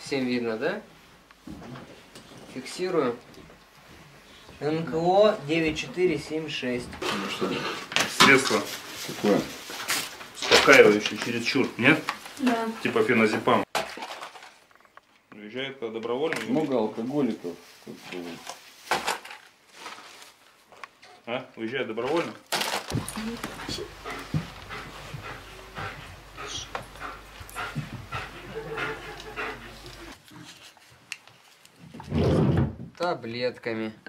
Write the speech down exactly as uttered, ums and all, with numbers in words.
Всем видно, да? Фиксирую. эн ка о девять четыре семь шесть. Средство. Какое? Успокаивающее чересчур, нет? Да. Типа феназепам. Уезжает добровольно? Много алкоголиков. А? Уезжает добровольно? Таблетками.